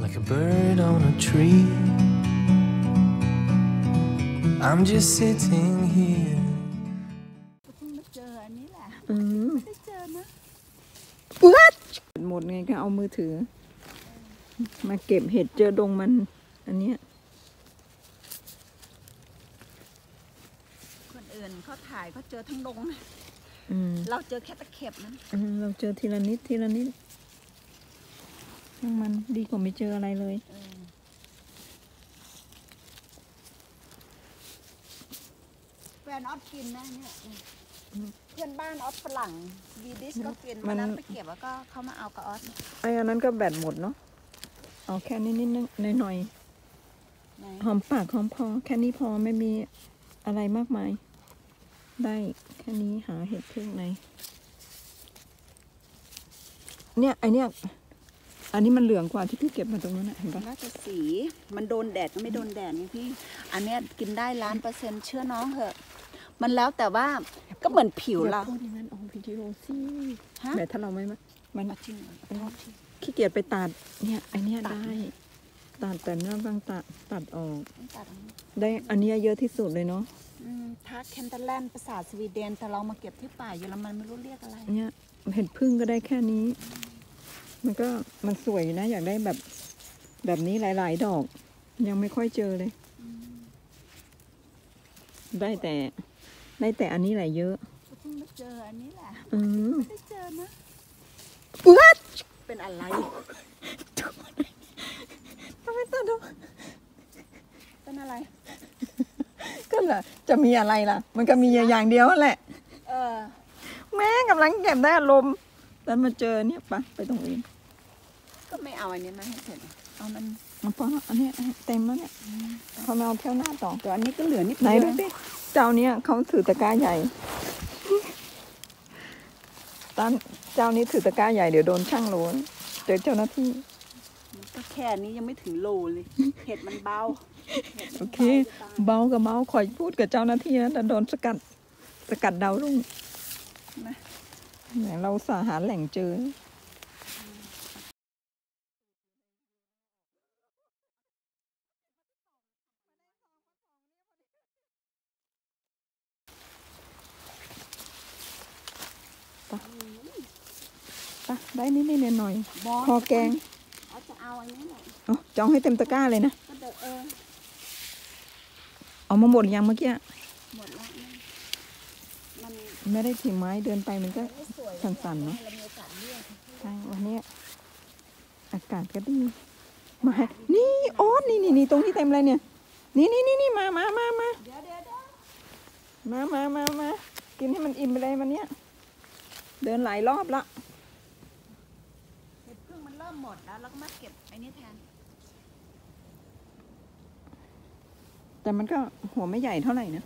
like a bird on a tree. I'm just sitting here. เพิ่งมาเจออันนี้แหละไม่ได้เจอนะ What หมดไงก็เอามือถือ มาเก็บเห็ดเจอดงมัน อันเนี้ยคนอื่นเขาถ่ายเขาเจอทั้งดงนะ เราเจอแค่ตะเข็บนั้นเราเจอทีละนิดทีละนิดมันดีกว่าไม่เจออะไรเลยแฟนออฟกินนะเนี่ยเพื่อนบ้านออฟฝรั่งวีดิสก็กินวันนั้นไปเก็บแล้วก็เขามาเอากับออฟไอ้อันนั้นก็แบตหมดเนาะ เอาแค่นี้นิดหน่อยหอมปากหอมคอแค่นี้พอไม่มีอะไรมากมาย ได้แค่นี้หาเห็ดพึ่งในเนี่ยไอเนี่ยอันนี้มันเหลืองกว่าที่พี่เก็บมาตรงนั้นนะเห็นปะน่าจะสีมันโดนแดดก็ไม่โดนแดดนี่พี่ อันเนี้ยกินได้1,000,000%เชื่อน้องเหอะ มันแล้วแต่ว่าก็เหมือนผิวเราพูดอย่างนั้นเอาวิดีโอสิฮะแต่ถ้าเราไม่มันจริงเหรอขี้เกียจไปตัดเนี่ยไอเนี่ยได้ตัดแต่เนื้อบางตัดออกต้องตัดอันนี้ได้อันนี้เยอะที่สุดเลยเนาะทักแคนเตอร์แลนด์ภาษาสวีเดนแต่เรามาเก็บที่ป่าเยอรมันไม่รู้เรียกอะไรเนี่ยเห็ดพึ่งก็ได้แค่นี้ มันสวยอยู่นะ อยากได้แบบนี้หลายๆดอก ยังไม่ค่อยเจอเลย ได้แต่อันนี้แหละเยอะเพิ่งมาเจออันนี้แหละไม่ได้เจอนะ What เป็นอะไรทำไมตัดออกเป็นอะไรก็ล่ะจะมีอะไรล่ะ มันก็มีอย่างเดียวแหละ แม่กำลังเก็บได้อารมณ์แล้วมาเจอเนี่ยไปตรงอื่นก็ไม่เอาอันนี้มาให้เสร็จเอามันมันพอแล้วอันนี้เต็มแล้วเนี่ยเขามาเอาเที่ยวหน้าต่อแต่อันนี้ก็เหลือนิดไหนเดียวดูสิเจ้าเนี้ยเขาถือตะกร้าใหญ่ตอนเจ้านี้ถือตะกร้าใหญ่เดี๋ยวโดนช่างโลนเจอเจ้าหน้าที่ก็แค่นี้ยังไม่ถึงโลเลย เห็ดมันเบาโอเค เบากับเมาคอยพูดกับเจ้าหน้าที่นะแต่โดนสกัดดาวรุ่งแหมเราสาหาแหล่งเจอได้นิดหน่อยพอแกงเขาจะเอาอันนี้แหละจะเอาให้เต็มตะกร้าเลยนะก็เดี๋ยวเอามาหมดยังเมื่อกี้หมดแล้วมันไม่ได้ถือไม้เดินไปมันก็ไม่สวยสั่นๆเนาะเรามีโอกาสเลือกใช่วันนี้อากาศก็ดีมานี่โอ๊ตนี่ตรงที่เต็มเลยเนี่ยนี่มาเดี๋ยวมากินให้มันอิ่มไปเลยวันเนี้ยเดินหลายรอบละเห็ดพึ่งมันเริ่มหมดแล้วเราก็มาเก็บไอ้นี่แทนแต่มันก็หัวไม่ใหญ่เท่าไหร่นะ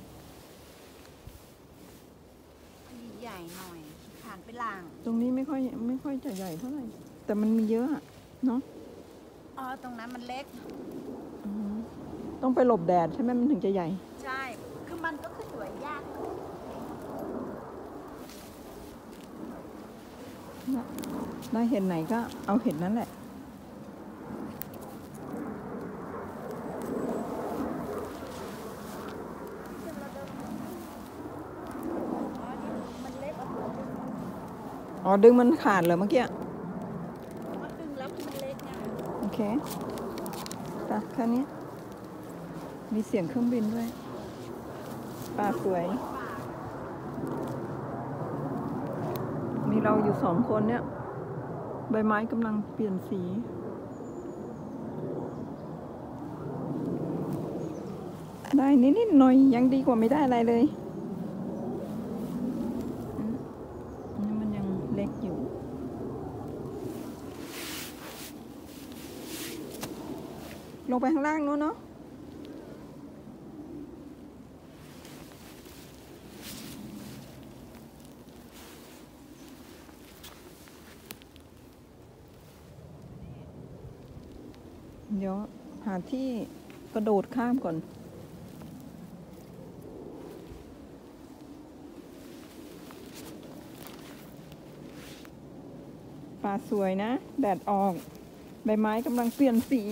ใหญ่หน่อยผ่านไปล่างตรงนี้ไม่ค่อยจะใหญ่เท่าไหร่แต่มันมีเยอะอะเนาะตรงนั้นมันเล็กต้องไปหลบแดดใช่ไหมมันถึงจะใหญ่ใช่คือมันก็คือสวยยากได้เห็ดไหนก็เอาเห็ดนั้นแหละดึงมันขาดเหรอเมื่อกี้มันดึงแล้วมันเล็กไงโอเคไปแค่นี้มีเสียงเครื่องบินด้วยป่าสวยมีเราอยู่2 คนเนี่ยใบไม้กำลังเปลี่ยนสี ได้นิดหน่อยยังดีกว่าไม่ได้อะไรเลยนี่มันยังเล็กอยู่ลงไปข้างล่างนู้นเนาะเดี๋ยวหาที่กระโดดข้ามก่อนป่าสวยนะแดดออกใบไม้กำลังเปลี่ยนสี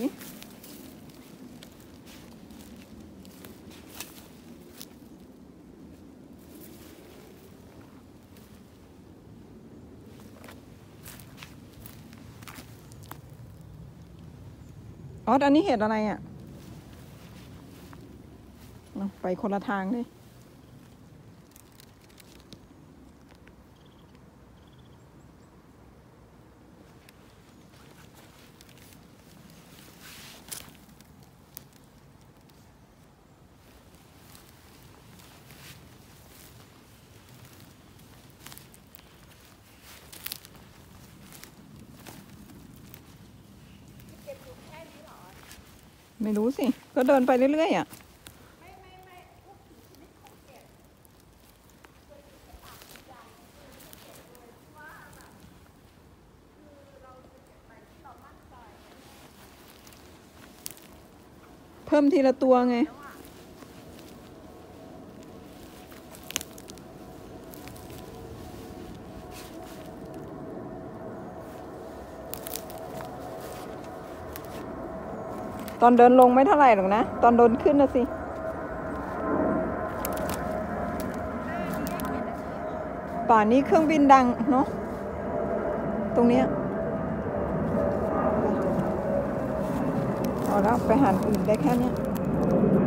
อ๋ออันนี้เห็ดอะไรอ่ะไปคนละทางเลยไม่รู้สิ ก็เดินไปเรื่อยๆอ่ะเพิ่มทีละตัวไงตอนเดินลงไม่เท่าไหร่หรอกนะตอนเดินขึ้นนะสิป่านนี้เครื่องบินดังเนาะตรงเนี้ยเอาแล้วไปหาอื่นได้แค่เนี้ย